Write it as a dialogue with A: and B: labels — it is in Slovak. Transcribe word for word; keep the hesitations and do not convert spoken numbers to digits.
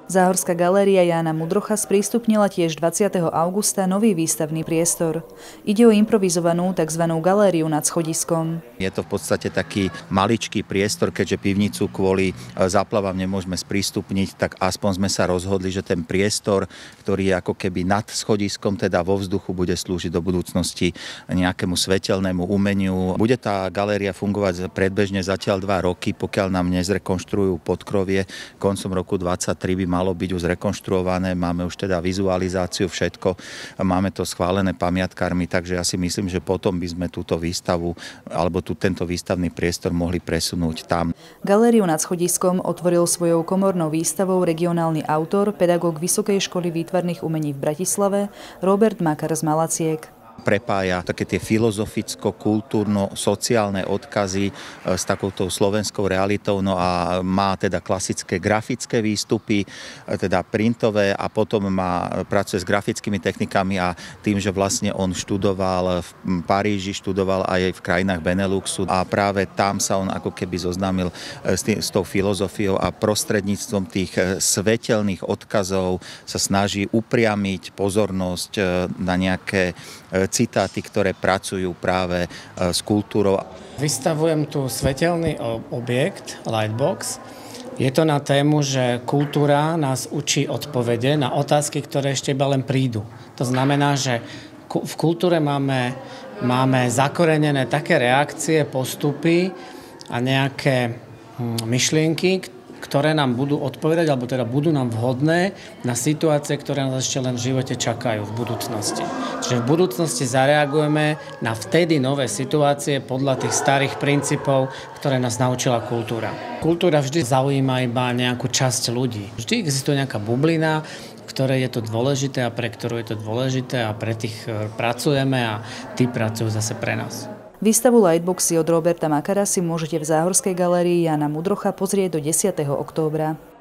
A: Záhorská galéria Jána Mudrocha sprístupnila tiež dvadsiateho augusta nový výstavný priestor. Ide o improvizovanú tzv. Galériu nad schodiskom.
B: Je to v podstate taký maličký priestor, keďže pivnicu kvôli záplavám nemôžeme sprístupniť, tak aspoň sme sa rozhodli, že ten priestor, ktorý je ako keby nad schodiskom, teda vo vzduchu, bude slúžiť do budúcnosti nejakému svetelnému umeniu. Bude tá galéria fungovať predbežne zatiaľ dva roky, pokiaľ nám nezrekonštruujú podkrovie. Koncom roku dvadsaťtri by malo byť už zrekonštruované, máme už teda vizualizáciu, všetko, máme to schválené pamiatkármi, takže ja si myslím, že potom by sme túto výstavu alebo tu tento výstavný priestor mohli presunúť tam.
A: Galériu nad schodiskom otvoril svojou komornou výstavou regionálny autor, pedagóg Vysokej školy výtvarných umení v Bratislave Robert Makar z Malaciek.
B: Prepája také tie filozoficko-kultúrno-sociálne odkazy s takouto slovenskou realitou, no a má teda klasické grafické výstupy, teda printové, a potom má, pracuje s grafickými technikami, a tým, že vlastne on študoval v Paríži, študoval aj v krajinách Beneluxu a práve tam sa on ako keby zoznámil s, tým, s tou filozofiou a prostredníctvom tých svetelných odkazov sa snaží upriamiť pozornosť na nejaké citáty, ktoré pracujú práve s kultúrou.
C: Vystavujem tu svetelný objekt, Lightbox. Je to na tému, že kultúra nás učí odpovede na otázky, ktoré ešte iba len prídu. To znamená, že v kultúre máme, máme zakorenené také reakcie, postupy a nejaké myšlienky, ktoré nám budú odpovedať, alebo teda budú nám vhodné na situácie, ktoré nás ešte len v živote čakajú v budúcnosti. Čiže v budúcnosti zareagujeme na vtedy nové situácie podľa tých starých princípov, ktoré nás naučila kultúra. Kultúra vždy zaujíma iba nejakú časť ľudí. Vždy existuje nejaká bublina, ktoré je to dôležité a pre ktorú je to dôležité, a pre tých pracujeme a tí pracujú zase pre nás.
A: Výstavu Lightboxy od Roberta Makara si môžete v Záhorskej galérii Jána Mudrocha pozrieť do desiateho októbra.